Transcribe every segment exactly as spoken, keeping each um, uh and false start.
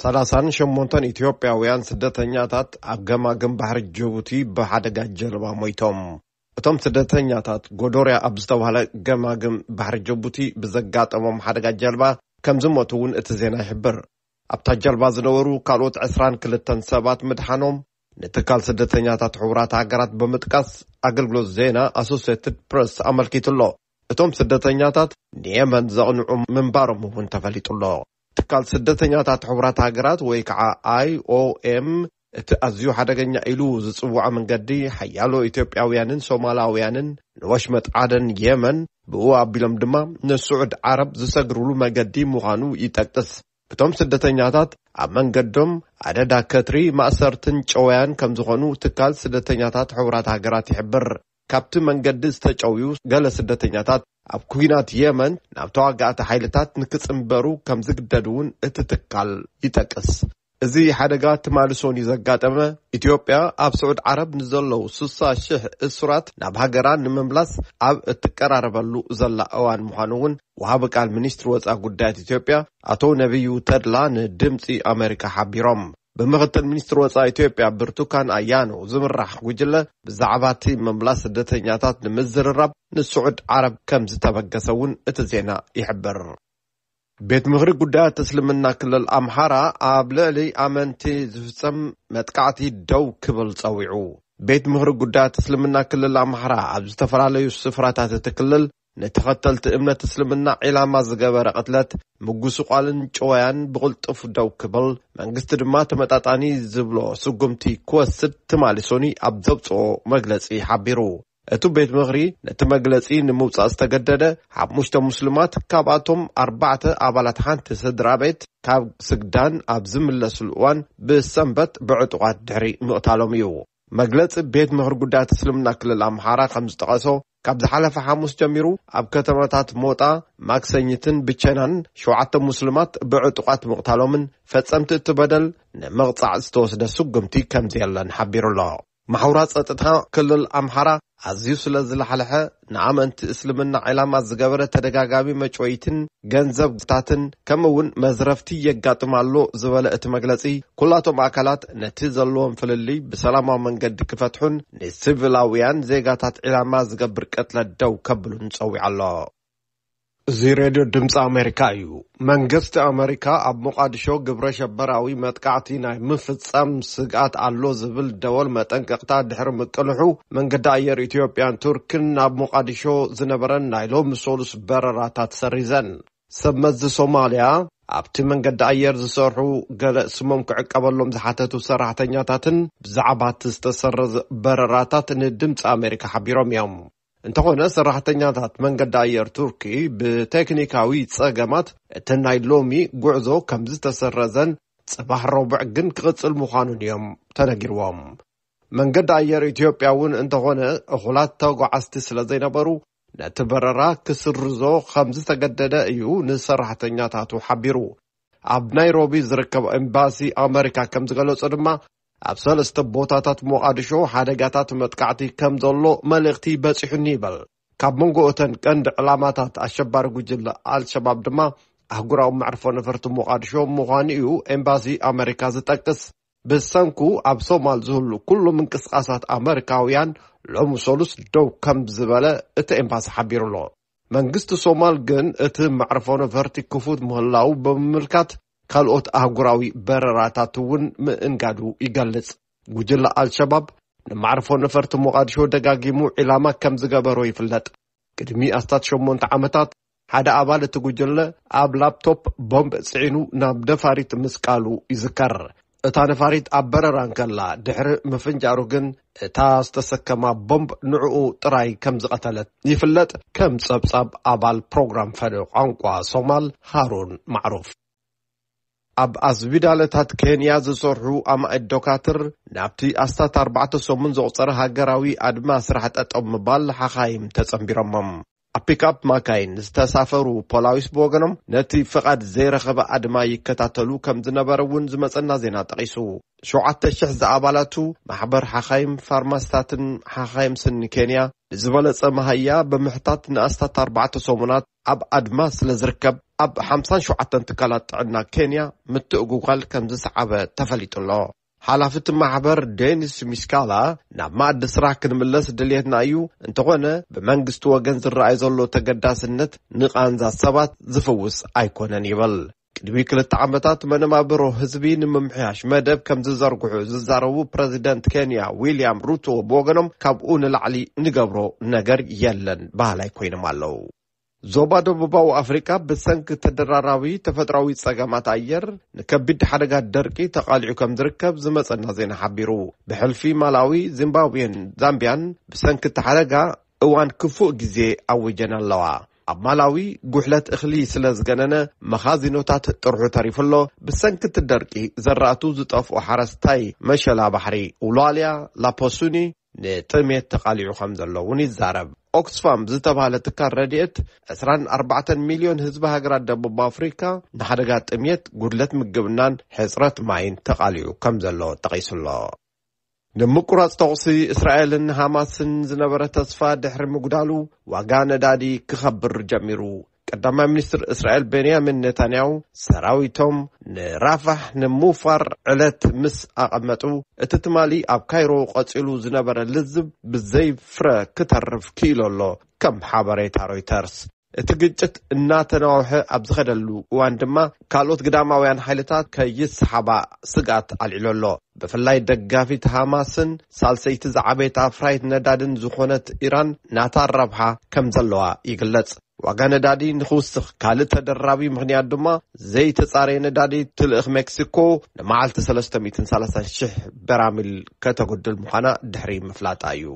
ሰላሳ ወሸሞንተ ኢትዮጵያውያን ስደተኛታት ኣብ ገማግም ባሕሪ ጅቡቲ ብሓደጋ ጀልባ ሞይቶም። እቶም ስደተኛታት ጎዶርያ ኣብ ዝተባህለ ገማግም ባሕሪ ጅቡቲ ብዘጋጠሞም ሓደጋ ጀልባ ከም ዝሞቱ እውን እቲ ዜና ይሕብር። ኣብታ ጀልባ ዝነበሩ ካልኦት عشرين وكلተ ሰባት ምድሓኖም ንትካል ስደተኛታት ሕቡራት ሃገራት ብምጥቃስ ኣገልግሎት ዜና ኣሶሲየትድ ፕሬስ ኣመልኪቱሎ። እቶም ስደተኛታት ንየመን ዘቕንዑ ምንባሮም እውን ተፈሊጡሎ። ትካል ስደተኛታት ሕቡራት ሃገራት ወይ ከዓ አይ ኦ ኤም እቲ ኣዝዩ ሓደገኛ ኢሉ ዝጽውዓ መንገዲ ሓያሎ ኢትዮጵያውያንን ሶማላውያንን ንወሽመጥ ዓደን የመን ብኡ ኣቢሎም ድማ ንስዑድ ዓረብ ዝሰግሩሉ መንገዲ ምዃኑ ይጠቅስ። እቶም ስደተኛታት ኣብ መንገዶም ኣደዳ ከትሪ ማእሰርትን ጨውያን ከም ዝኾኑ ትካል ስደተኛታት ሕቡራት ሃገራት ይሕብር። ካብቲ መንገዲ ዝተጨውዩ ገለ ስደተኛታት ኣብ ኩናት የመን ናብ ተዋጋእቲ ሓይልታት ንክጽምበሩ ከም ዝግደዱውን እቲ ትካል ይጠቅስ። እዚ ሓደጋ ትማልሶን ይዘጋጠመ ኢትዮጵያ ኣብ ስዑድ ዓረብ ንዘለዉ ስሳ ሽሕ እስራት ናብ ሃገራ ንምምላስ ኣብ እትቀራረበሉ ዘላ እዋን ምዃኑ እውን ወሃቢ ቃል ሚኒስትሪ ወፃኢ ጉዳያት ኢትዮጵያ አቶ ነቢዩ ተድላ ንድምፂ ኣሜሪካ ሓቢሮም። ብምክትል ሚኒስትሪ ወፃኢ ኢትዮጵያ ብርቱካን ኣያኖ ዝምራሕ ጉጅለ ብዛዕባ እቲ ምምላስ ስደተኛታት ንምዝርራብ ንስዑድ ዓረብ ከም ዝተበገሰ እውን እቲ ዜና ይሕብር። ቤት ምኽሪ ጉዳያት እስልምና ክልል ኣምሓራ ኣብ ልዕሊ ኣመንቲ ዝፍጸም መጥቃዕቲ ደው ክብል ጸዊዑ። ቤት ምኽሪ ጉዳያት እስልምና ክልል ኣምሓራ ኣብ ዝተፈላለዩ ስፍራታት እቲ ክልል ንተኸተልቲ እምነት እስልምና ዒላማ ዝገበረ ቅትለት ምጉስቋልን ጨዋያን ብቕልጡፍ ደው ክብል መንግስቲ ድማ ተመጣጣኒ ዝብሎ ስጉምቲ ክወስድ ትማሊሶኒ ኣብ ዘብጽኦ መግለጺ ሓቢሩ። እቲ ቤት ምኽሪ ነቲ መግለጺ ንምውጻእ ዝተገደደ ሓሙሽተ ሙስሊማት ካብኣቶም ኣርባዕተ ኣባላት ሓንቲ ስድራ ቤት ካብ ስግዳን ኣብ ዝምለሱሉ እዋን ብሰንበት ብዕጡቓት ድሕሪ ምቕታሎም እዩ። መግለጺ ቤት ምኽሪ ጉዳያት እስልምና ክልል ኣምሓራ ከም ዝጠቐሶ ካብ ዝሓለፈ ሐሙስ ጀሚሩ ኣብ ከተማታት ሞጣ ማክሰኝትን ብቸናን ሸውዓተ ሙስሊማት ብዕጡቓት ምቕታሎምን ፈጸምቲ እቲ በደል ንምቕጻዕ ዝተወስደ ስጉምቲ ከምዘየለን ሓቢሩሎ። ማሕበራት ጸጥታ ክልል ኣምሓራ ኣዝዩ ስለ ዝለሓለሐ ንኣመንቲ እስልምና ዒላማ ዝገበረ ተደጋጋሚ መጭወይትን ገንዘብታትን ከምኡውን መዝረፍቲ የጋጥማሎ ዝበለ እቲ መግለጺ ኩላቶም ኣካላት ነቲ ዘለዎም ፍልልይ ብሰላማዊ መንገዲ ክፈትሑን ንሲቪላውያን ዜጋታት ዒላማ ዝገብር ቅትለት ደው ከብሉን ጸዊዑ ኣሎ። እዚ ሬድዮ ድምፂ ኣሜሪካ እዩ። መንግስቲ ኣሜሪካ ኣብ ሞቃዲሾ ግብረ ሸበራዊ መጥቃዕቲ ናይ ምፍጻም ስግኣት ኣሎ ዝብል ደወል መጠንቀቕታ ድሕሪ ምቅልሑ መንገዲ ኣየር ኢትዮጵያን ቱርክን ናብ ሞቃዲሾ ዝነበረን ናይ ሎሚ ሰሉስ በረራታት ሰሪዘን። ሰብ መዚ ሶማልያ ኣብቲ መንገዲ ኣየር ዝሰርሑ ገለ ስሞም ክዕቀበሎም ዝሓተቱ ሰራሕተኛታትን ብዛዕባ እቲ ዝተሰረዘ በረራታት ንድምፂ ኣሜሪካ ሓቢሮም እዮም። እንተኾነ ሰራሕተኛታት መንገዲ ኣየር ቱርኪ ብቴክኒካዊ ጸገማት እቲ ናይ ሎሚ ጉዕዞ ከም ዝተሰረዘን ጽባሕ ረቡዕ ግን ክቕጽል ምዃኑን እዮም ተነጊርዎም። መንገዲ ኣየር ኢትዮጵያ እውን እንተኾነ እኹላት ተጓዓዝቲ ስለ ዘይነበሩ ነቲ በረራ ክስርዞ ከም ዝተገደደ እዩ ንሰራሕተኛታቱ ሓቢሩ። ኣብ ናይሮቢ ዝርከብ ኤምባሲ ኣሜሪካ ከም ዝገለጸ ድማ ኣብ ሰለስተ ቦታታት ሞቃዲሾ ሓደጋታት መጥቃዕቲ ከም ዘሎ መልእኽቲ በፂሑኒ ይበል። ካብ መንጎኦተን ቀንዲ ዕላማታት ኣሸባሪ ጉጅለ ኣልሸባብ ድማ ኣህጉራዊ መዕርፎ ነፈርቲ ሞቃዲሾ ምዃኑ እዩ ኤምባሲ ኣሜሪካ ዝጠቅስ። ብሰንኩ ኣብ ሶማል ዝህሉ ኩሉ ምንቅስቃሳት ኣሜሪካውያን ሎሚ ሰሉስ ደው ከም ዝበለ እቲ ኤምባሲ ሓቢሩሎ። መንግስቲ ሶማል ግን እቲ መዕርፎ ነፈርቲ ክፉት ምህላው ብምምልካት ካልኦት ኣህጉራዊ በረራታት እውን ምእንጋዱ ይገልጽ። ጉጅለ ኣልሸባብ ንመዕርፎ ነፈርቲ ሞቃዲሾ ደጋጊሙ ዒላማ ከም ዝገበሮ ይፍለጥ። ቅድሚ ኣስታት ሸሞንተ ዓመታት ሓደ ኣባል እቲ ጉጅለ ኣብ ላፕቶፕ ቦምብ ጽዒኑ ናብ ነፋሪት ምስቃሉ ይዝከር። እታ ነፋሪት ኣብ በረራን ከላ ድሕሪ ምፍንጃሩ ግን እታ ዝተሰከማ ቦምብ ንዕኡ ጥራይ ከም ዝቐተለት ይፍለጥ። ከም ጸብጻብ ኣባል ፕሮግራም ፈነ ቋንቋ ሶማል ሃሩን ማዕሩፍ ኣብ ኣዝቢዳለታት ኬንያ ዝሰርሑ ኣማእድ ዶካትር ናብቲ ኣስታት ኣርባዕተ ሰሙን ዘቑፀረ ሃገራዊ ኣድማ ስራሕ ጠጠው ምባል ሓኻይም ተጸምቢሮሞም። ኣብ ፒክኣፕ ማካይን ዝተሳፈሩ ፖላዊስ ብወገኖም ነቲ ፍቓድ ዘይረኸበ ኣድማ ይከታተሉ ከም ዝነበረ እውን ዝመጸና ዜና ጠቒሱ። ሸውዓተ ሽሕ ዝኣባላቱ ማሕበር ሓኻይም ፋርማስታትን ሓኻይም ስኒ ኬንያ ንዝበለጸ መሃያ ብምሕታት ንኣስታት ኣርባዕተ ሰሙናት ኣብ ኣድማስ ስለዝርከብ ኣብ ሓምሳን ሸውዓተን ትካላት ጥዕና ኬንያ ምትእጉጓል ከም ዝሰዓበ ተፈሊጡሎ። ሓላፍቲ ማሕበር ዴኒስ ሚስካላ ናብ ማዕዲ ስራሕ ክንምለስ ድልየትና እዩ እንተኾነ ብመንግስቲ ወገን ዝረኣይ ዘሎ ተገዳስነት ንቃንዛ ሰባት ዝፍውስ ኣይኮነን ይብል። ቅድሚ ክልተ ዓመታት መነባብሮ ህዝቢ ንምምሕያሽ መደብ ከም ዝዘርግሑ ዝዛረቡ ፕሬዚደንት ኬንያ ዊልያም ሩቶ ብወገኖም ካብኡ ንላዕሊ ንገብሮ ነገር የለን ባህላይ ኮይኖም ኣለው። ዞባ ደቡባዊ ኣፍሪካ ብሰንኪ ተደራራቢ ተፈጥራዊ ጸገማት ኣየር ንከቢድ ሓደጋ ደርቂ ተቃሊዑ ከም ዝርከብ ዝመጸና ዜና ሓቢሩ። ብሕልፊ ማላዊ፣ ዚምባብዌን ዛምቢያን ብሰንኪ ሓደጋ እዋን ክፉእ ግዜ ኣውጀን ኣለዋ። ኣብ ማላዊ ጉሕለት እኽሊ ስለ ዝገነነ መኻዚኖታት ጥርሑ ተሪፍሎ ብሰንኪ ደርቂ ዘራእቱ ዝጠፍኡ ሓረስታይ መሸላ ባሕሪ ውላልያ ላፖሱኒ ንጥሜት ተቃሊዑ ከም ዘሎ እውን ይዛረብ። ኦክስፋም ዝተባሃለ ትካል ረድኤት عشرين وأربعة ሚሊዮን ህዝቢ ሃገራት ደቡብ ኣፍሪካ ንሓደጋ ጥሜት ጉድለት ምግብናን ሕፅረት ማይን ተቃሊዑ ከም ዘሎ ጠቂሱሎ። ንምቁራጽ ተቕሲ እስራኤልን ሃማስን ዝነበረ ተስፋ ድሕሪ ምግዳሉ ዋጋ ነዳዲ ክኸብር ጀሚሩ። ቀዳማይ ሚኒስትር እስራኤል ቤንያሚን ኔታንያሁ ሰራዊቶም ንራፋህ ንምውፋር ዕለት ምስ ኣቐመጡ እቲ ትማሊ ኣብ ካይሮ ቀፂሉ ዝነበረ ልዝብ ብዘይ ፍረ ክተርፍ ክኢሎሎ ከም ሓበሬታ ሮይተርስ። እቲ ግጭት እናተናውሐ ኣብ ዝኸደሉ እዋን ድማ ካልኦት ግዳማውያን ሓይልታት ከይስሓባ ስጋት ኣልዒሎሎ። ብፍላይ ደጋፊት ሃማስን ሳልሰይቲ ዝዓበየት ኣፍራይት ነዳድን ዝኾነት ኢራን ናታ ረብሓ ከም ዘለዋ ይግለጽ። ዋጋ ነዳዲ ንኽውስኽ ካልእ ተደራቢ ምኽንያት ድማ ዘይተጻረየ ነዳዲ ትልእኽ ሜክሲኮ ንመዓልቲ ሰለስተ ሚእቲ ሰላሳን ሽሕ በራሚል ከተጎድል ምዃና ድሕሪ ምፍላጣ እዩ።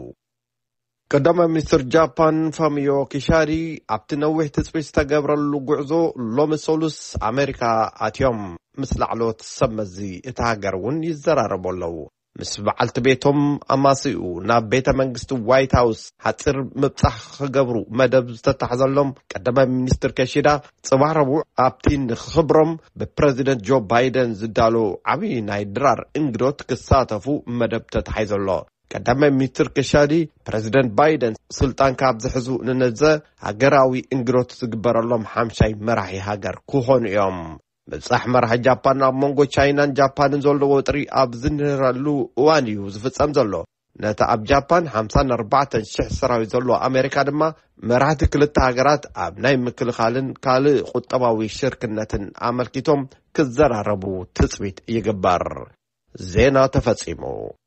ቀዳማይ ሚኒስትር ጃፓን ፋሚዮ ኪሺዳ ኣብቲ ነዊሕ ትጽቢት ዝተገብረሉ ጉዕዞ ሎሚ ሰሉስ ኣሜሪካ ኣትዮም ምስ ላዕሎት ሰብ መዚ እቲ ሃገር እውን ይዘራረቡ ኣለዉ። ምስ በዓልቲ ቤቶም ኣማሲኡ ናብ ቤተ መንግስቲ ዋይት ሃውስ ሓፂር ምብጻሕ ክገብሩ መደብ ዝተታሕዘሎም ቀዳማይ ሚኒስትር ኪሺዳ ጽባሕ ረቡዕ ኣብቲ ንኽብሮም ብፕሬዚደንት ጆ ባይደን ዝዳሎ ዓብዪ ናይ ድራር እንግዶት ክሳተፉ መደብ ተታሒዘሎ። ቀዳማይ ሚኒስትር ኪሺዳ ፕሬዚደንት ባይደን ስልጣን ካብ ዝሕዙ ንነዘ ሃገራዊ እንግዶት ዝግበረሎም ሓምሻይ መራሒ ሃገር ክኾኑ እዮም። ምብጻሕ መራሒ ጃፓን ኣብ መንጎ ቻይናን ጃፓንን ዘለዎ ውጥሪ ኣብ ዝንህረሉ እዋን እዩ ዝፍጸም ዘሎ። ነታ ኣብ ጃፓን ሓምሳን ኣርባዕተን ሽሕ ሰራዊት ዘሎ ኣሜሪካ ድማ መራሕቲ ክልተ ሃገራት ኣብ ናይ ምክልኻልን ካልእ ቁጠባዊ ሽርክነትን ኣመልኪቶም ክዘራረቡ ትጽቢት ይግበር። ዜና ተፈጺሙ።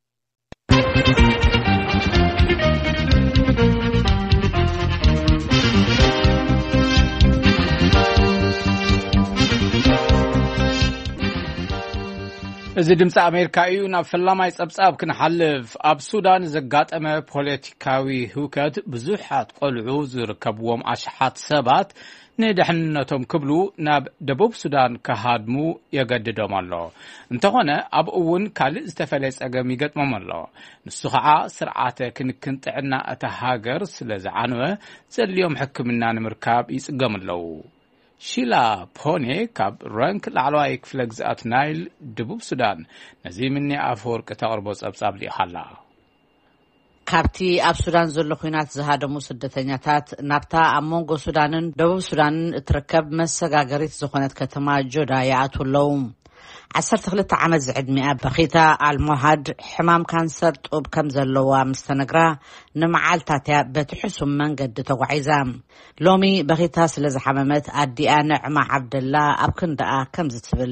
እዚ ድምፂ ኣሜሪካ እዩ። ናብ ፈላማይ ጸብጻብ ክንሓልፍ። ኣብ ሱዳን ዘጋጠመ ፖለቲካዊ ህውከት ብዙሓት ቆልዑ ዝርከብዎም ኣሽሓት ሰባት ንድሕንነቶም ክብሉ ናብ ደቡብ ሱዳን ከሃድሙ የገድዶም ኣሎ። እንተኾነ ኣብኡ እውን ካልእ ዝተፈለየ ጸገም ይገጥሞም ኣሎ። ንሱ ከዓ ስርዓተ ክንክን ጥዕና እታ ሃገር ስለ ዝዓነወ ዘድልዮም ሕክምና ንምርካብ ይጽገሙ ኣለዉ። ሺላ ፖኔ ካብ ራንክ ላዕለዋይ ክፍለ ግዝኣት ናይል ደቡብ ሱዳን ነዚ ምኒ ኣፈወርቂ ተቕርቦ ጸብጻብ ሊኢኻላ። ካብቲ ኣብ ሱዳን ዘሎ ኩናት ዝሃደሙ ስደተኛታት ናብታ ኣብ መንጎ ሱዳንን ደቡብ ሱዳንን እትርከብ መሰጋገሪት ዝኾነት ከተማ ጆዳ ይኣትዉ ኣለዉ። ዓሰርተ ክልተ ዓመት ዝዕድሚኣ በኺታ ኣልሞሃድ ሕማም ካንሰር ጡብ ከም ዘለዋ ምስ ተነግራ ንመዓልታት እያ በትሕሱም መንገዲ ተጓዒዛ። ሎሚ በኺታ ስለ ዝሓመመት ኣዲኣ ንዕማ ዓብደላ ኣብ ክንደኣ ከም ዝትብል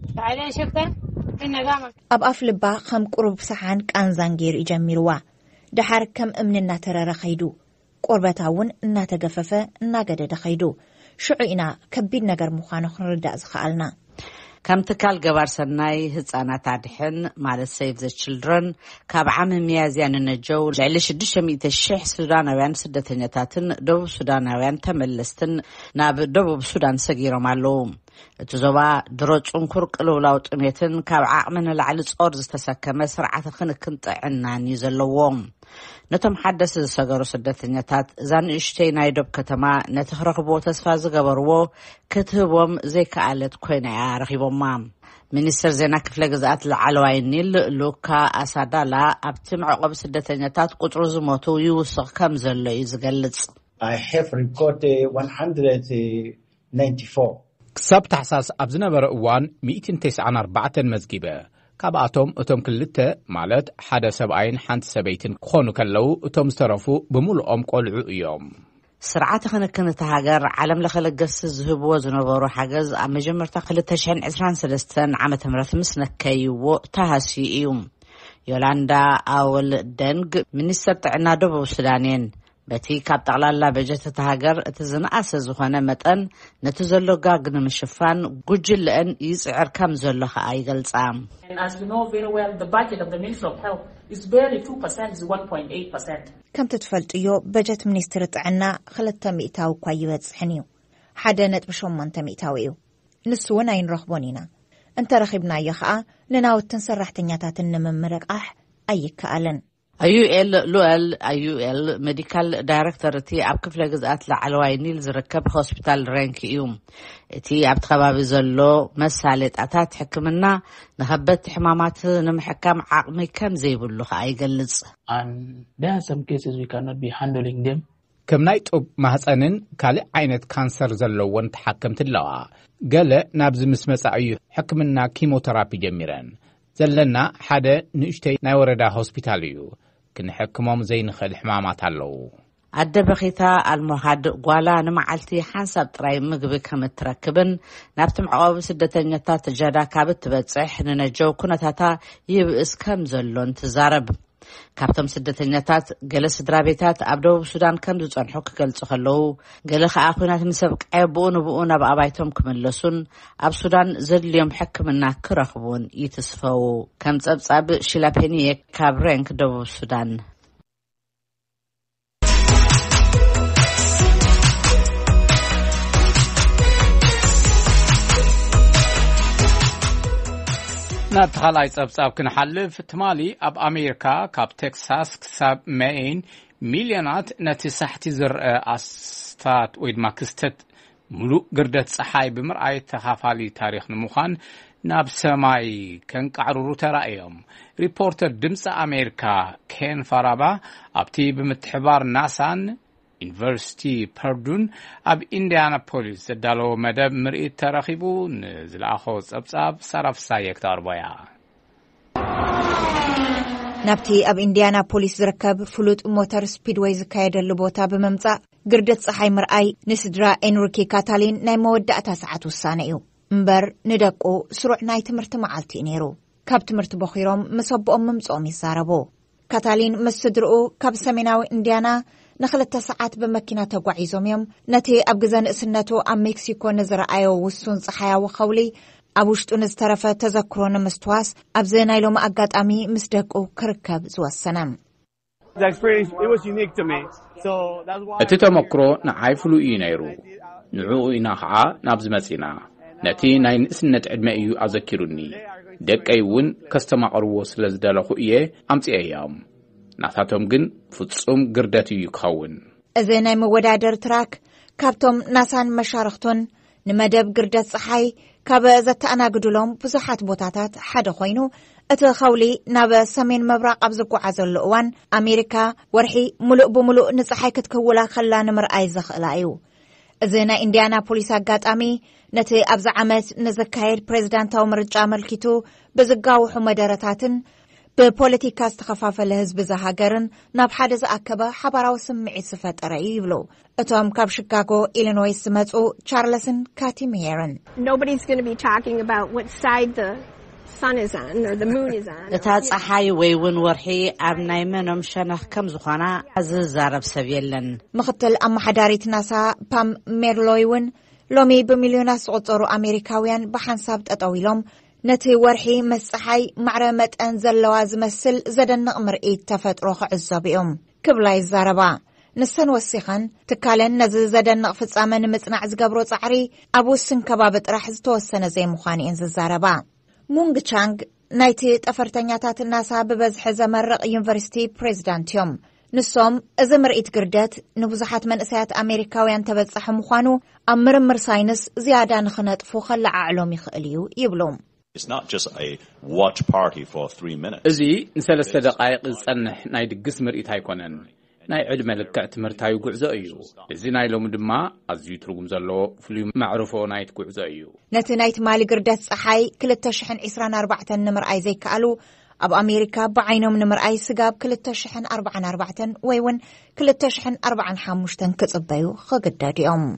ኣብ ኣፍ ልባ ከም ቁሩብ ሰሓን ቃንዛን ገይሩ ይጀሚርዋ። ድሓር ከም እምኒ እናተረረ ኸይዱ ቆርበታ እውን እናተገፈፈ እናገደደ ኸይዱ ሽዑ ኢና ከቢድ ነገር ምዃኑ ክንርዳእ ዝኸኣልና። ከም ትካል ገባር ሰናይ ህፃናት ኣድሕን ማለት ሴቭ ዘ ችልድረን ካብ ዓመ ሚያዝያ ንነጀው ልዕሊ ሽዱሽተ ሚእቲ ሽሕ ሱዳናውያን ስደተኛታትን ደቡብ ሱዳናውያን ተመለስትን ናብ ደቡብ ሱዳን ሰጊሮም ኣለዉ። እቲ ዞባ ድሮ ጽንኩር ቅልውላው ጥሜትን ካብ ዓቕሚ ንላዕሊ ጾር ዝተሰከመ ስርዓተ ክንክን ጥዕናን እዩ ዘለዎ። ነቶም ሓደስቲ ዝሰገሩ ስደተኛታት እዛ ንእሽተይ ናይ ዶብ ከተማ ነቲ ክረኽቦ ተስፋ ዝገበርዎ ክትህቦም ዘይከኣለት ኮይና እያ ረኺቦማ። ሚኒስትር ዜና ክፍለ ግዛት ለዓለዋይ ኒል ሉካ አሳዳላ ኣብቲ መዕቆብ ስደተኛታት ቁጥሩ ዝሞቱ ይውስኽ ከም ዘሎ እዩ ዝገልጽ። I have recorded one hundred ninety-four. ክሳብ ታሕሳስ ኣብ ዝነበረ እዋን مئة وتسعة وأربعين መዝጊበ ካብኣቶም እቶም ክልተ ማለት ሓደ ሰብኣይን ሓንቲ ሰበይትን ክኾኑ ከለው እቶም ዝተረፉ ብምሉኦም ቆልዑ እዮም። ስርዓት ክንክን ተሃገር ዓለም ለኸለገስ ዝህብዎ ዝነበሩ ሓገዝ ኣብ መጀመርታ ሁለት ሺህ عشرين وثلاثة ዓመተ ምህረት ምስ ነከይዎ ተሃስዩ እዩ። ዮላንዳ ኣወል ደንግ ሚኒስትር ጥዕና ደቡብ ሱዳንን በቲ ካብ ጠቕላላ በጀት ተሃገር እቲ ዝነኣሰ ዝኾነ መጠን ነቲ ዘሎ ጋግ ንምሽፋን ጉጅለአን ይጽዕር ከም ዘሎ ኸኣ ይገልጻ። As you know very well, the budget of the Ministry of Health is barely two percent, is one point eight percent. ከም ትፈልጥዮ በጀት ሚኒስትር ጥዕና ሁለት ሚእታዊ እኳ ይበጽሕን እዩ። ሓደ ነጥቢ ሸሞንተ ሚእታዊ እዩ። ንሱ እውን ኣይንረኽቦን ኢና። እንተረኺብናዮ ኸኣ ንናውትን ሰራሕተኛታትን ንምምርቃሕ ኣይከኣለን። አዩኤል ሉኤል አዩኤል ሜዲካል ዳይሬክተር እቲ ኣብ ክፍለ ግዛት ለዓለዋይ ኒል ዝርከብ ሆስፒታል ሬንክ እዩ። እቲ ኣብ ከባቢ ዘሎ መሳለጣታት ሕክምና ንኸበድቲ ሕማማት ንምሕካም ዓቕሚ ከም ዘይብሉ ኸኣ ይገልጽ። And there are some cases we cannot be handling them. ከም ናይ ጡብ ማህፀንን ካልእ ዓይነት ካንሰር ዘለዎን ተሓከምቲ ኣለዋ። ገለ ናብዚ ምስ መጻእዩ ሕክምና ኪሞቴራፒ ጀሚረን ዘለና ሓደ ንእሽተይ ናይ ወረዳ ሆስፒታል እዩ። ክንሕክሞም ዘይንኽእል ሕማማት ኣለዉ። ኣደ በኺታ ኣልሞሃድ ጓላ ንመዓልቲ ሓንሳብ ጥራይ ምግቢ ከም እትረክብን ናብቲ መዕቆቢ ስደተኛታት ጀዳ ካብ እትበጽሕ ንነጀው ኩነታታ ይብእስ ከም ዘሎን ትዛረብ። ካብቶም ስደተኛታት ገለ ስድራ ቤታት ኣብ ደቡብ ሱዳን ከም ዝጸንሑ ክገልጹ ከለዉ ገለ ኸኣ ኩናት ምሰብቃዕ ብኡ ንብኡ ናብ ኣባይቶም ክምለሱን ኣብ ሱዳን ዘድልዮም ሕክምና ክረኽቡን ይትስፈው። ከም ጸብጻብ ሽላፔኒየ ካብ ሬንክ ደቡብ ሱዳን። ናትኻላይ ጸብጻብ ክንሓልፍ ትማሊ ኣብ ኣሜሪካ ካብ ቴክሳስ ክሳብ ሜይን ሚልዮናት ነቲ ሳሕቲ ዝርአ ኣስታት ወይ ድማ ክስተት ሙሉእ ግርደት ፀሓይ ብምርኣይ ተኻፋሊ ታሪኽ ንምዃን ናብ ሰማይ ከንቃዕሩሩ ተራእዮም። ሪፖርተር ድምፂ ኣሜሪካ ኬን ፋራባ ኣብቲ ብምትሕባር ናሳን ዩኒቨርሲቲ ፐርዱን ኣብ ኢንዲያናፖሊስ ዘዳለወ መደብ ምርኢት ተረኺቡ ንዝለኣኾ ጸብጻብ ሳራፍሳየ ክተቕርቦያ። ናብቲ ኣብ ኢንዲያናፖሊስ ዝርከብ ፍሉጥ ሞተር ስፒድዌይ ዝካየደሉ ቦታ ብምምጻእ ግርደት ፀሓይ ምርኣይ ንስድራ ኤንሪኬ ካታሊን ናይ መወዳእታ ሰዓት ውሳነ እዩ። እምበር ንደቁ ስሩዕ ናይ ትምህርቲ መዓልቲ እዩ ነይሩ። ካብ ትምህርቲ በኺሮም ምስ ኣቦኦም ምምጽኦም ይዛረቡ። ካታሊን ምስ ስድርኡ ካብ ሰሜናዊ ኢንዲያና ንኽልተ ሰዓት በመኪና ተጓዒዞም እዮም ነቲ ኣብ ግዜ ንእስነቱ ኣብ ሜክሲኮ ንዝረኣዮ ውሱን ፀሓያዊ ኸውሊ ኣብ ውሽጡ ንዝተረፈ ተዘክሮ ንምስትዋስ ኣብዚ ናይ ሎሚ ኣጋጣሚ ምስ ደቁ ክርከብ ዝወሰነ። እቲ ተመክሮ ንዓይ ፍሉይ እዩ ነይሩ። ንዕኡ ኢና ኸዓ ናብ ዝመጺና ነቲ ናይ ንእስነት ዕድመ እዩ ኣዘኪሩኒ። ደቀይ እውን ከስተማቕርዎ ስለ ዝደለኹ እየ ኣምፂአ እዮም። ናታቶም ግን ፍጹም ግርደት እዩ ክኸውን። እዚ ናይ መወዳደር ትራክ ካብቶም ናሳን መሻርክቶን ንመደብ ግርደት ፀሓይ ካብ ዘተኣናግድሎም ብዙሓት ቦታታት ሓደ ኮይኑ እቲ ኸውሊ ናብ ሰሜን ምብራቕ ኣብ ዝጓዓዘሉ እዋን ኣሜሪካ ወርሒ ሙሉእ ብምሉእ ንፀሓይ ክትክውላ ከላ ንምርኣይ ዘኽእላ እዩ። እዚ ናይ ኢንዲያናፖሊስ ኣጋጣሚ ነቲ ኣብዚ ዓመት ንዝካየድ ፕሬዚዳንታዊ ምርጫ መልኪቱ ብዝጋውሑ መደረታትን ብፖለቲካ ዝተኸፋፈለ ህዝቢ ዝሃገርን ናብ ሓደ ዝኣከበ ሓባራዊ ስምዒት ዝፈጠረ እዩ ይብሉ እቶም ካብ ሺካጎ ኢሊኖይስ ዝመጹ ቻርልስን ካቲሜየርን። Nobody's going to be talking about what side the sun is on or the moon is on. እታ ፀሓይ ወይ እውን ወርሒ ኣብ ናይ መኖም ሸነኽ ከም ዝኾና ዝዛረብ ሰብ የለን። ምኽትል ኣመሓዳሪት ናሳ ፓም ሜርሎይ እውን ሎሚ ብሚልዮናት ዝቑጸሩ ኣሜሪካውያን ብሓንሳብ ጠጠው ኢሎም ነቲ ወርሒ ምስ ፀሓይ ማዕረ መጠን ዘለዋ ዝመስል ዘደንቕ ምርኢት ተፈጥሮ ክዕዘቡ እዮም ክብላ ይዛረባ። ንሰን ወሲኸን ትካለን ነዚ ዘደንቕ ፍጻመ ንምጽናዕ ዝገብሮ ጻዕሪ ኣብ ውስን ከባቢ ጥራሕ ዝተወሰነ ዘይምዃኑ እየን ዝዛረባ። ሙንግ ቻንግ ናይቲ ጠፈርተኛታት ናሳ ብበዝሒ ዘመርቕ ዩኒቨርሲቲ ፕሬዚዳንት እዮም። ንሶም እዚ ምርኢት ግርደት ንብዙሓት መንእሰያት ኣሜሪካውያን ተበጻሒ ምዃኑ ኣብ ምርምር ሳይንስ ዝያዳ ንኽነጥፉ ኸለዓዕሎም ይኽእል እዩ ይብሉ። It's not just a watch party for three minutes. إزي نسلسة دقائق الصنح نايد قسم رئيت هايكونن ناي عدم لك تمرتاي قعزة أيو إزي ناي لو مدما أزيو ترقم زلو فليو معروفو نايت قعزة أيو نتي نايت مالي قردات صحاي كل شحن عسران أربعة نمر أي زي كالو أب أمريكا بعينهم نمر أي سقاب كل شحن أربعة أربعة ويون كل شحن أربعة حامشتن كتصبيو خقدادي أم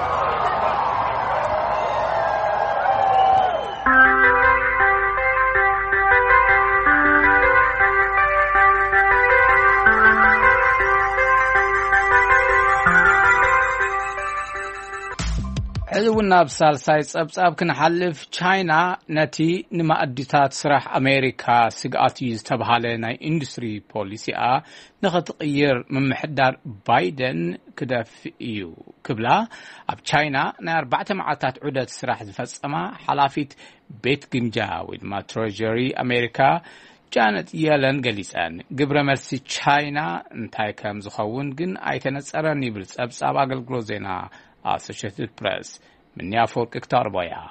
حلونا بسالساي صبصاب كنحلف تشاينا نتي نما اديتات سراح امريكا سقاتي تبهاله ناي اندستري بوليسي ا نختغير من محدار بايدن كدفيو كبلا اب تشاينا نا أربعة معاتات عدد سراح زفصما حلافيت بيت جنجا وما تريجري امريكا جانت يلن جليسان قبر مرسي تشاينا انتاي كم زخون جن ايتنصرني بالصبصاب اغلغلو زينا Associated Press من يافورك اكتار بايا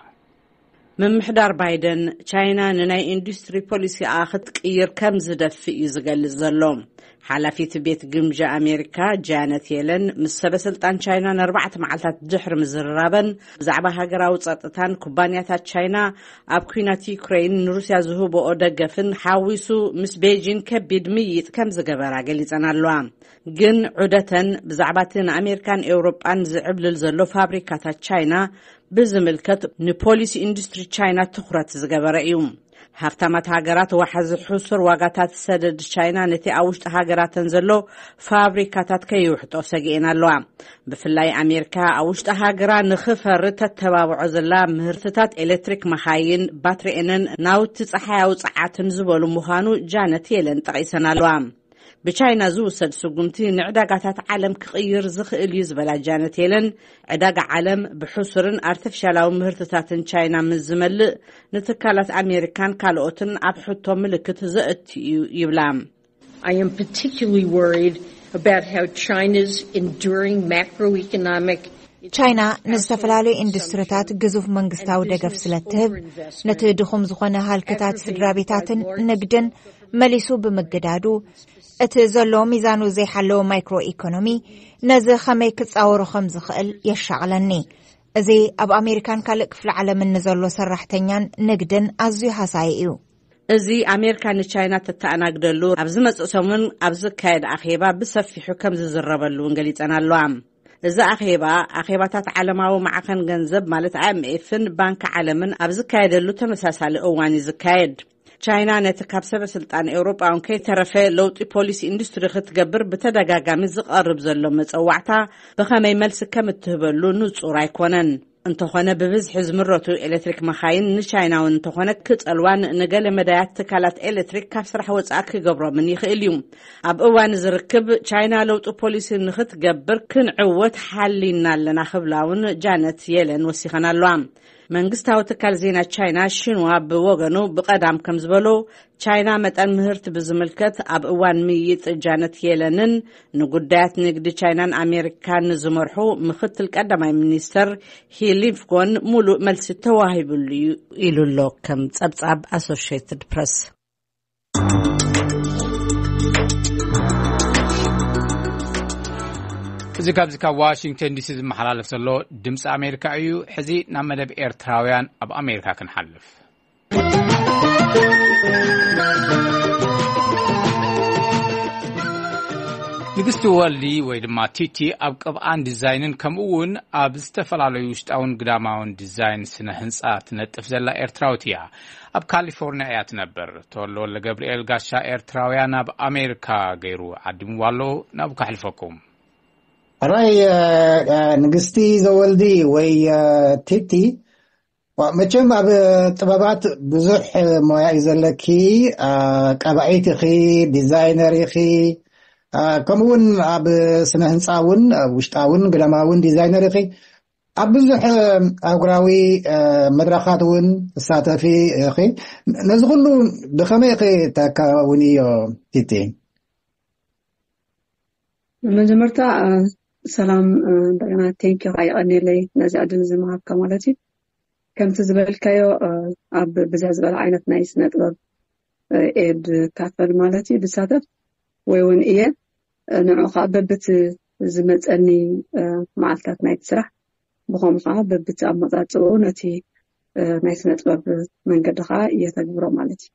من محدار بايدن تشاينا نناي اندستري بوليسي آخد كير كم زدفئي زغل الزلوم حالفيت بيت جمجة أمريكا جانت يلن مسبة سلطان تشاينا نربعة معلتات جحر مزررابن زعبا هاقراو تساطتان كوبانياتات تشاينا اب كوينات يوكرين روسيا زهوبو أودقفن حاويسو مس بيجين كبيد ميت كم زقبرا قليتنا اللوام جن عدتن بزعباتين أمريكان أوروبان زعبل الزلو فابريكاتات تشاينا بزملكت نبوليسي اندستري تشاينا تخرات زقبرا ايوم هفتمت هاجرات وحز حصر واقعات سدد تشاينا نتي أوشت هاجرات تنزلو فابريكاتات كيوحتو سجينا اللوام بفلاي أمريكا أوشت هاجرا نخفر تتبابع زلا مهرتات إلكتريك مخاين باتري إنن ناو تتصحيا وتصعات نزبولو مخانو جانت يلن تقيسنا اللوام بچاينا زو سد سقمتي نعداقات عالم كغير زخئل يزبلا جانت يلن عداق عالم بحصرن ارتفشالاو مهرتتاتن چاينا مزمل نتكالات أمريكان كالوتن أبحطو ملكت زئت يبلام. I am particularly worried about how China's enduring macroeconomic تشاينا نزتفلالي اندستريتات جزوف منغستاو دقف سلتهب نتدخم زخونا هالكتات سدرابيتاتن نقدن مليسو بمقدادو اتزلو ميزانو زي حلو مايكرو ايكونومي نزي خمي كتصاورو خمز خقل يشعلني زي اب امريكان كالك في العالم النزلو سرحتنيان نقدن ازيو حسايقيو ازي امريكان تشاينا تتعناقدلو ابز مصصومن ابز كايد اخيبا بسفيحو كم ززربلو انجليصنا اللوام إذا أخيبا أخيباتات عالماو معاكن جنزب مالت عام إفن بانك عالمن أبز كايد اللو تمساسال أواني زكايد تشاينا نتكابسة سلطان أوروبا ونكي ترفي لوطي بوليسي اندستري ختقبر بتدقاقا مزق قرب زلو متسوعتا بخامي ملس كم تهبلو نوصو رايكونن انتخونا ببزح زمرتو إلكتريك مخاين نشاينا وانتخونا كت ألوان نقال مدايات تكالات إلكتريك كافس رح وصاك قبرا من يخي اليوم أب أوان زركب تشاينا لوطو بوليسي نخت قبر كن عوت حالينا لنا خبلاون جانت يلن وسيخنا اللوام منغستاو تكال زينا تشاينا شنوا بوغنو بقدام كمزبلو تشاينا متان مهرت بزملكت اب اوان ميت جانت يلنن نقدات نقد تشاينا امريكان زمرحو مختل قدماي منستر هيليفكون مولو ملس تواهب اللي يلو كم صبصاب اسوشيتد بريس زكاب زكا واشنطن دي سي محلالف سلو دمس امريكا ايو حزي نمدب ايرتراويان اب امريكا كنحلف ንግስቲ ወልዲ ወይ ድማ ቲቲ ኣብ ቅብኣን ዲዛይንን ከምኡውን ኣብ ዝተፈላለዩ ውሽጣውን ግዳማውን ዲዛይን ስነ ህንጻ ትነጥፍ ዘላ ኤርትራዊት እያ ኣብ ካሊፎርኒያ እያ ትነብር ተወልዶ ገብርኤል ጋሻ ኤርትራውያን ኣብ ኣሜሪካ ገይሩ ዓዲምዋሎ ናብ ካሕልፈኩም راي نغستي زولدي وي تيتي ومچم اب طبابات بزح مويا يزلكي قبعيتي ديزاينري خي كمون اب سنه هنصاون وشطاون قدماون ديزاينري خي اب بزح اغراوي مدرخاتون ساتفي خي نزغلو بخمي خي تاكاوني تيتي مجمرتا سلام دغنا تانك يو اي اني لي نازي ادن زما كمالتي كم تزبل كيو أب بزعزبل عينة نايس نطلب إيد كافر مالتي بساتف ويون إيه نوع خاببت زمت أني معلتات نايت سرح بخوم خاببت أمضات ونتي نايس نطلب من قدخا يتقبرو مالتي.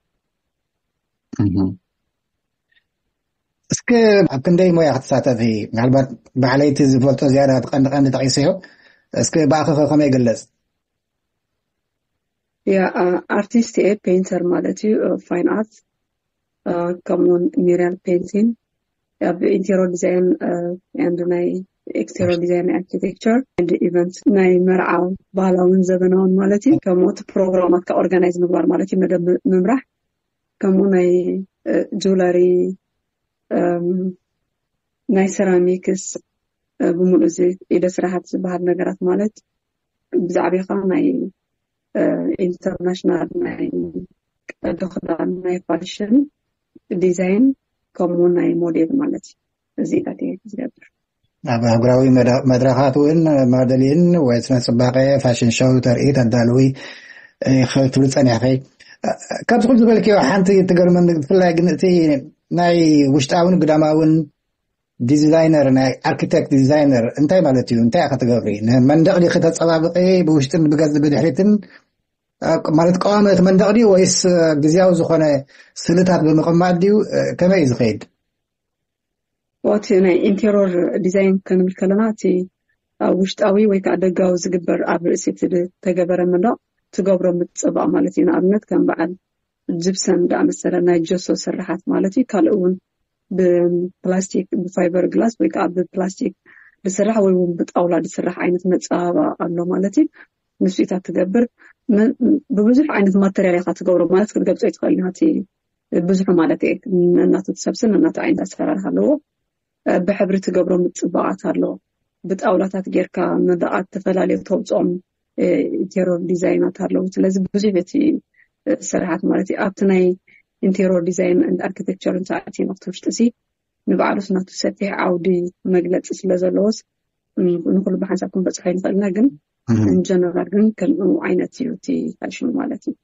اسك ኣብ ክንደይ ሞያ ክትሳተፊ ምናልባት ባዕለይቲ ዝፈልጦ ዝያዳ ቀንዲ ቀንዲ ተቂስዮ እስኪ ብኣኸኸ ከመይ ይግለጽ? ያ ኣርቲስት እየ ፔይንተር ማለት እዩ ፋይን ኣርት ከምኡውን ሚራል ፔይንቲንግ ኣብ ኢንቴሪየር ዲዛይን ኤንድ ናይ ኤክስቴሪየር ዲዛይን ኣርኪቴክቸር ኤንድ ኢቨንት ናይ መርዓ ባህላውን ዘበናውን ማለት እዩ ከምኡ ፕሮግራማት ኦርጋናይዝ ምግባር ማለት እዩ መደብ ምምራሕ ከምኡ ናይ ጁለሪ ናይ ሰራሚክስ ብምሉእ እዚ ኢደ ስራሓት ዝበሃል ነገራት ማለት ብዛዕባ ኸ ናይ ኢንተርናሽናል ናይ ቀዶ ክዳን ናይ ፋሽን ዲዛይን ከምኡ ናይ ሞዴል ማለት እዚ ታት ዝገብር ኣብ ሃገራዊ መድረኻት እውን ሞዴልን ወይ ስነ ጽባቐ ፋሽን ሾው ተርኢ ተዳልዊ ክትብል ጸኒሕኸ ካብ ዝኩሉ ዝበልክዮ ሓንቲ ትገርመኒ ብፍላይ ግን እቲ ናይ ውሽጣውን ግዳማውን ዲዛይነር ናይ ኣርኪቴክት ዲዛይነር እንታይ ማለት እዩ? እንታይ ኢኻ ትገብሪ? መንደቕ ዲኺ ተፀባብቂ ብውሽጥን ብገዝ ብድሕሪትን ማለት ቀዋሚ መንደቕ ዲ ወይስ ግዝያዊ ዝኾነ ስልታት ብምቕማጥ ድዩ? ከመይ እዩ ዝኸይድ? ወቲ ናይ ኢንቴሪየር ዲዛይን ክንብል ከለና እቲ ውሽጣዊ ወይ ከዓ ደጋዊ ዝግበር ኣብ ርእሲ ተገበረ መንደቕ ትገብሮ ምትፅባቕ ማለት እዩ። ንኣብነት ከም በዓል ጅብሰን ዳመሰለ ናይ ጆሶ ስራሓት ማለት እዩ ካልእ እውን ብፕላስቲክ ብፋይበር ግላስ ወይ ከዓ ብፕላስቲክ ዝስራሕ ወይ እውን ብጣውላ ዝስራሕ ዓይነት መፀባበቂ ኣሎ ማለት እዩ ንሱ ኢታ ትገብር ብብዙሕ ዓይነት ማተርያል ኢኻ ትገብሮ ማለት ክትገብፆ ይትኽእል ኢኻ እቲ ብዙሕ ማለት እዩ እናቱ ትሰብስን እናቱ ዓይነት ኣሰራርሓ ኣለዎ ብሕብሪ ትገብሮ ምፅባቃት ኣሎ ብጣውላታት ጌርካ መዳቃት ተፈላለዩ ተውፅኦም ኢንቴሪየር ዲዛይናት ኣለዉ ስለዚ ብዙሕ ቤት ስራሓት ማለት እዩ ኣብቲ ናይ ኢንቴሪየር ዲዛይን ኤንድ ኣርኪቴክቸር እንታኣቲ ወቅቲ ውሽጢ እዚ ንባዕሉ ናቱ ሰፊሕ ዓውዲ መግለፂ ስለ ዘለዎስ ንኩሉ ብሓንሳብ ክንበፅሖ ይንኽእልና ግን እንጀነራል ግን ከምኡ ዓይነት እዩ እቲ ፋሽን ማለት እዩ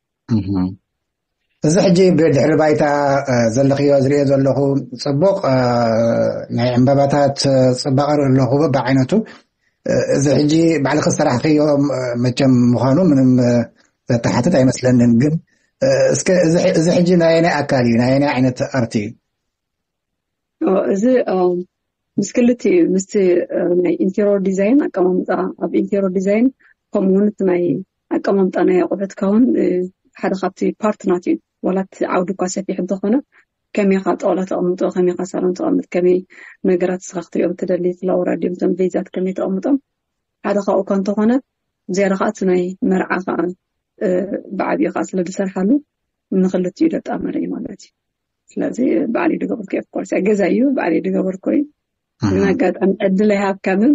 እዚ ሕጂ ብድሕሪ ባይታ ዘለኽዮ ዝሪኦ ዘለኹ ፅቡቕ ናይ ዕምበባታት ፅባቐ ኣለኹ ብዓይነቱ እዚ ሕጂ ባዕልኺ ዝሰራሕኽዮ መቸም ምዃኑ ምንም ዘተሓትት ኣይመስለንን ግን እስከ እዚ ሕጂ ናይ ናይ ኣካል እዩ ናይ ናይ ዓይነት ኣርቲ እዩ እዚ ምስ ክልቲ ምስቲ ናይ ኢንቴሪየር ዲዛይን ኣቀማምጣ ኣብ ኢንቴሪየር ዲዛይን ከምኡውን እቲ ናይ ኣቀማምጣ ናይ ኣቑሑት ካውን ሓደ ካብቲ ፓርትናት እዩ ወላት ዓውዲ እኳ ሰፊሕ እንተኾነ ከመይ ካ ጣውላ ተቐምጦ ከመይ ካ ሳሎን ተቐምጥ ከመይ ነገራት ስኻ ክትሪኦም ትደሊ ፍላወር ኣድምቶም ቬዛት ከመይ ተቐምጦም ሓደ ካብኡ እኳ እንተኾነ ዝያዳ ከዓ እቲ ናይ መርዓ ከዓ ብዓብዪ ከዓ ስለ ዝሰርሓሉ ንክልቲኡ ደጣመረ እዩ ማለት እዩ ስለዚ ባዕለይ ድገበርኮ እየ ኮርስ ገዛ እዩ ባዕለይ ድገበርኮ እዩ ግን ኣጋጣሚ ዕድል ኣይሃብካንን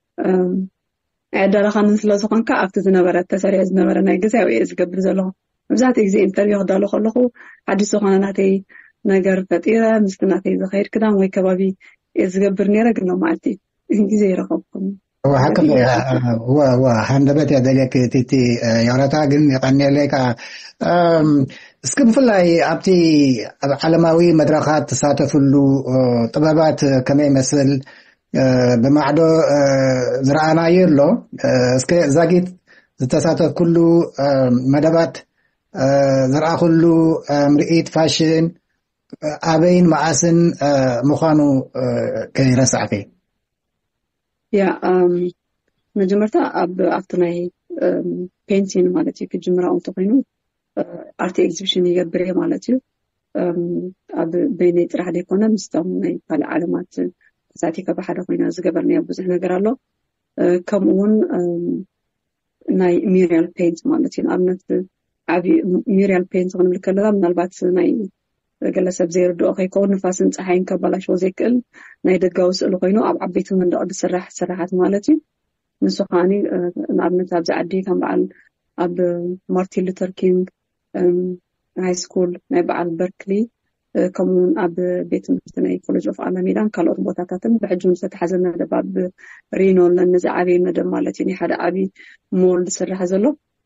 ኣያዳላኻንን ስለ ዝኾንካ ኣብቲ ዝነበረ ተሰሪዑ ዝነበረ ናይ ገዛ እየ ዝገብር ዘለኹ መብዛሕትኡ ግዜ ኢንተርቪው ክዳሎ ከለኹ ሓዲስ ዝኾነ ናተይ ነገር ፈጢረ ምስቲ ናተይ ዝኸይድ ክዳን ወይ ከባቢ እየ ዝገብር ነይረ ግን ሎማዓልቲ ግዜ ይረኸብኩም وحكم هو هو هندبت يا دليك تيتي يارتا جن يقني لك اسكب فلاي أبتي علماوي مدرخات تساتف له طبابات كمان مثل بمعدو زرعنا يرلو اسك زاجت تساتف كله مدبات زرع كله مرئيت فاشن أبين معسن مخانو كيرسع فيه ያ መጀመርታ ኣብ ኣብቲ ናይ ፔይንቲንግ ማለት እዩ ክጅምራ እንተኮይኑ ኣርቲ ኤግዚቢሽን ይገብር እየ ማለት እዩ ኣብ በይነይ ጥራሕ ዘይኮነ ምስቶም ናይ ካልእ ዓለማት ተሳቲፈ ብሓደ ኮይና ዝገበርናዮ ብዙሕ ነገር ኣሎ ከምኡውን ናይ ሚራል ፔይንት ማለት እዩ ንኣብነት ዓብዪ ሚራል ፔይንት ክንብል ከለና ምናልባት ናይ ገለ ሰብ ዘይርድኦ ከይከውን ንፋስን ፀሓይን ከበላሽዎ ዘይክእል ናይ ደጋዊ ስእሊ ኮይኑ ኣብ ዓበይቲ መንደቕ ዝስራሕ ስራሓት ማለት እዩ ንሱ ከዓኒ ንኣብነት ኣብዚ ዓዲ ከም በዓል ኣብ ማርቲን ሉተር ኪንግ ሃይ ስኩል ናይ በዓል በርክሊ ከምኡውን ኣብ ቤት ትምህርቲ ናይ ኮሌጅ ኦፍ ኣላሜዳን ካልኦት ቦታታትን ብሕጂ ዝተተሓዘ መደብ ኣብ ሪኖ ነዚ ዓብዪ መደብ ማለት እዩ ናይ ሓደ ዓብዪ ሞል ዝስራሕ ዘሎ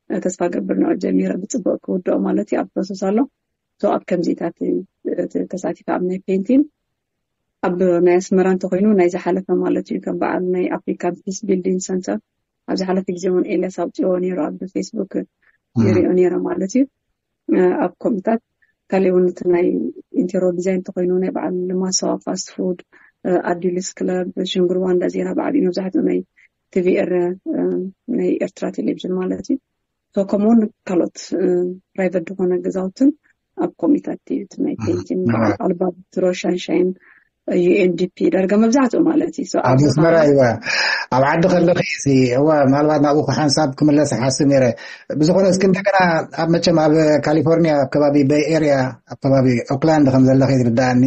ተስፋ ገብርና ጀሚራ ብጽቡቅ ክውድኦ ማለት ኣብ ፕሮሰስ ኣሎ ሶ ኣብ ከምዚታት ተሳቲፋ ኣብ ናይ ፔይንቲንግ ኣብ ናይ ኣስመራ እንተኮይኑ ናይ ዝሓለፈ ማለት እዩ ከም በዓል ናይ ኣፍሪካን ፒስ ቢልዲንግ ሰንተር ኣብ ዝሓለፈ ግዜ እውን ኤልያስ ኣውፅኦ ነይሩ ኣብ ፌስቡክ የሪኦ ነይሩ ማለት እዩ ኣብ ኮሚታት ካልእ እውን ናይ ኢንቴሪየር ዲዛይን እንተኮይኑ ናይ በዓል ማሳዋ ፋስት ፉድ ኣዲልስ ክለብ ሽንጉርዋንዳ ዜና በዓል እዩ መብዛሕትኡ ናይ ቲቪአር ናይ ኤርትራ ቴሌቪዥን ማለት እዩ ሶ ከምኡውን ካልኦት ፕራይቬት ዝኾነ ገዛውትን ኣብ ኮሚታት እዩ ናይ ፔይንቲንግ ኣልባ ትሮሻንሻይን ዩኤንዲፒ ዳርጋ መብዛሕትኡ ማለት እዩ ኣብ መስመራ እዩዋ ኣብ ዓዲ ከለኺ እዚ እዋ ምናልባት ናብኡ ሓንሳብ ክምለስ ሓስብ ነይረ ብዝኾነ እስኪ እንደገና ኣብ መቸም ኣብ ካሊፎርኒያ ከባቢ ቤይ ኤርያ ኣብ ከባቢ ኦክላንድ ከም ዘለኺ ዝርዳእኒ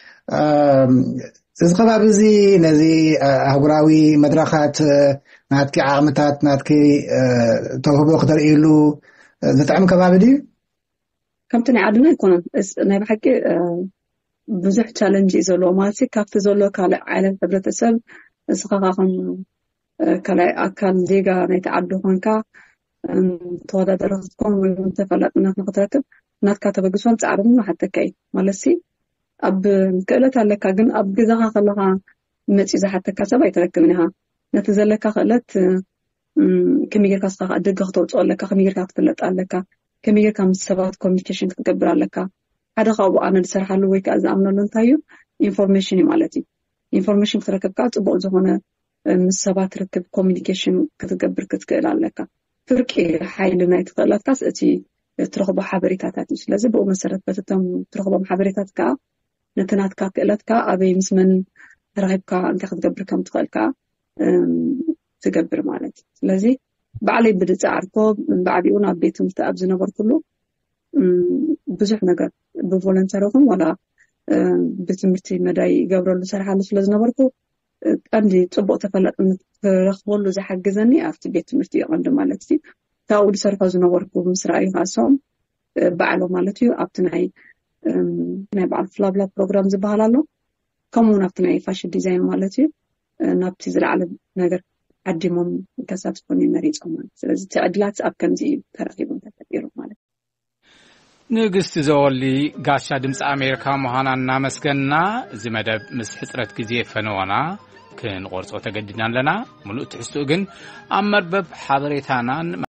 እዚ ከባቢ እዚ ነዚ ኣህጉራዊ መድረኻት ናትኪ ዓቕምታት ናትኪ ተውህቦ ክተርእሉ ዝጥዕም ከባቢ ድዩ ከምቲ ናይ ዓድና ኣይኮነን ናይ ብሓቂ ብዙሕ ቻለንጅ እዩ ዘለዎ ማለት ካብቲ ዘሎ ካልእ ዓይነት ሕብረተሰብ እስኻ ከም ካልእ ኣካል ዜጋ ናይቲ ዓዲ ኮንካ ተወዳዳሪ ክትኮን ወይ ተፈላጥነት ንክትረክብ ናትካ ተበግሶን ፃዕርን ሓተካ እዩ ማለት ኣብ ክእለት ኣለካ ግን ኣብ ገዛኻ ከለኻ መፂ ዝሓተካ ሰብ ኣይትረክብን ኢኻ ነቲ ዘለካ ክእለት ከመይ ጌርካ እስኻ ደገ ክትወፅኦ ኣለካ ከመይ ጌርካ ክትፍለጥ ኣለካ ከመይ ጌርካ ምስ ሰባት ኮሚኒኬሽን ክትገብር ኣለካ ሓደ ካብኡ ኣነ ዝሰርሓሉ ወይ ከዓ ዝኣምነሉ እንታይ እዩ ኢንፎርሜሽን እዩ ማለት እዩ ኢንፎርሜሽን ክትረክብካ ፅቡቅ ዝኾነ ምስ ሰባት ርክብ ኮሚኒኬሽን ክትገብር ክትክእል ኣለካ ፍርቂ ሓይሊ ናይቲ ክእለትካስ እቲ ትረኽቦ ሓበሬታታት እዩ ስለዚ ብኡ መሰረት በተቶም ትረኽቦም ሓበሬታት ከዓ ነቲ ናትካ ክእለትካ ኣበይ ምስ መን ረኺብካ እንታይ ክትገብር ከም ትኽእል ከዓ ትገብር ማለት እዩ ስለዚ ባዕለይ ብድፃዕርኮ ብዓቢኡን ኣብ ቤት ትምህርቲ ኣብ ዝነበርኩሉ ብዙሕ ነገር ብቮለንተር ይኹን ዋላ ብትምህርቲ መዳይ ይገብረሉ ሰርሓሉ ስለ ዝነበርኩ ቀንዲ ፅቡቅ ተፈላጥነት ክረኽበሉ ዝሓግዘኒ ኣብቲ ቤት ትምህርቲ ይቐንዲ ማለት እዩ ካብኡ ዝሰርሖ ዝነበርኩ ምስ ረኣዩ ካሶም ባዕሎ ማለት እዩ ኣብቲ ናይ ናይ በዓል ፍላብላ ፕሮግራም ዝበሃል ኣሎ ከምኡውን ኣብቲ ናይ ፋሽን ዲዛይን ማለት እዩ ናብቲ ዝለዓለ ነገር ዓዲሞም ከሳትፉኒ መሪፆም ማለት ስለዚ እቲ ዕድላት ኣብ ከምዚ እዩ ተረኺቦም ተፈጢሩ ማለት ንግስቲ ዘወሊ ጋሻ ድምፂ ኣሜሪካ ምዃና እናመስገንና እዚ መደብ ምስ ሕፅረት ግዜ ፈነወና ክንቆርፆ ተገዲድና ኣለና ሙሉእ ትሕዝትኡ ግን ኣብ መርበብ ሓበሬታናን